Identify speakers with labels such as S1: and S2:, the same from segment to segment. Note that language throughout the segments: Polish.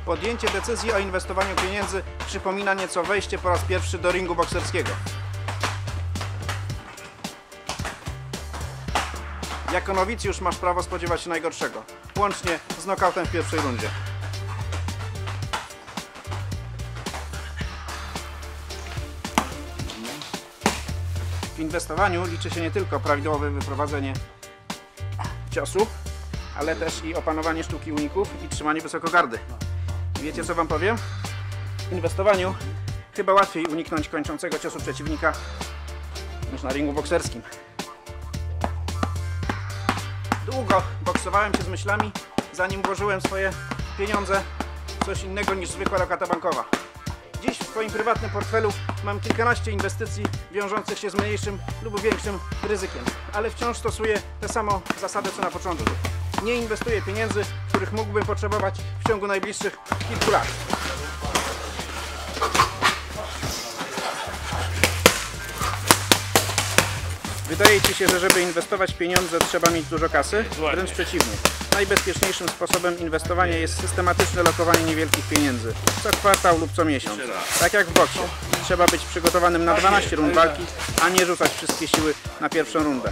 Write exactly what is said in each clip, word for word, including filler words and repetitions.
S1: Podjęcie decyzji o inwestowaniu pieniędzy przypomina nieco wejście po raz pierwszy do ringu bokserskiego. Jako nowicjusz masz prawo spodziewać się najgorszego, łącznie z nokautem w pierwszej rundzie. W inwestowaniu liczy się nie tylko prawidłowe wyprowadzenie ciosu, ale też i opanowanie sztuki uników i trzymanie wysoko gardy. Wiecie, co wam powiem? W inwestowaniu chyba łatwiej uniknąć kończącego ciosu przeciwnika niż na ringu bokserskim. Długo boksowałem się z myślami, zanim włożyłem swoje pieniądze w coś innego niż zwykła lokata bankowa. Dziś w swoim prywatnym portfelu mam kilkanaście inwestycji wiążących się z mniejszym lub większym ryzykiem, ale wciąż stosuję tę samą zasadę co na początku. Nie inwestuję pieniędzy, których mógłbym potrzebować w ciągu najbliższych kilku lat. Wydaje Ci się, że żeby inwestować pieniądze trzeba mieć dużo kasy? Wręcz przeciwnie. Najbezpieczniejszym sposobem inwestowania jest systematyczne lokowanie niewielkich pieniędzy. Co kwartał lub co miesiąc. Tak jak w boksie. Trzeba być przygotowanym na dwanaście rund walki, a nie rzucać wszystkie siły na pierwszą rundę.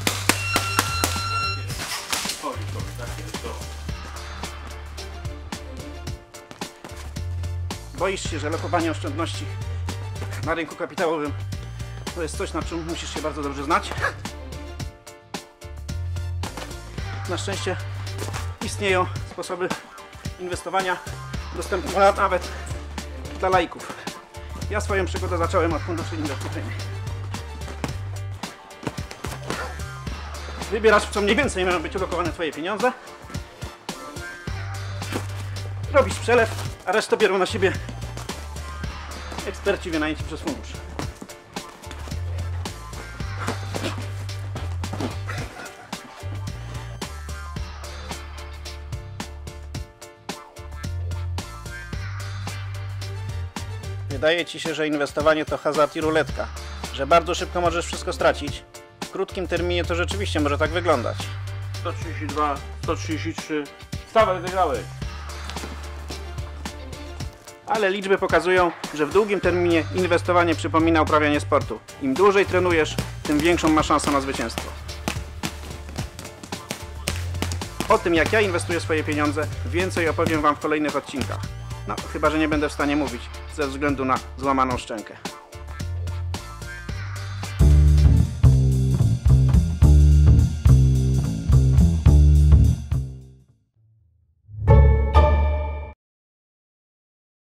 S1: Boisz się, że lokowanie oszczędności na rynku kapitałowym to jest coś, na czym musisz się bardzo dobrze znać? Na szczęście istnieją sposoby inwestowania dostępne nawet dla laików. Ja swoją przygodę zacząłem od funduszy inwestycyjnych. Wybierasz, w co mniej więcej mają być ulokowane Twoje pieniądze. Robisz przelew, a resztę biorą na siebie eksperci wynajęci przez fundusz. Wydaje Ci się, że inwestowanie to hazard i ruletka, że bardzo szybko możesz wszystko stracić. W krótkim terminie to rzeczywiście może tak wyglądać.
S2: sto trzydzieści dwa, sto trzydzieści trzy. Stawaj, wygrałeś.
S1: Ale liczby pokazują, że w długim terminie inwestowanie przypomina uprawianie sportu. Im dłużej trenujesz, tym większą masz szansę na zwycięstwo. O tym, jak ja inwestuję swoje pieniądze, więcej opowiem Wam w kolejnych odcinkach. No, chyba że nie będę w stanie mówić ze względu na złamaną szczękę.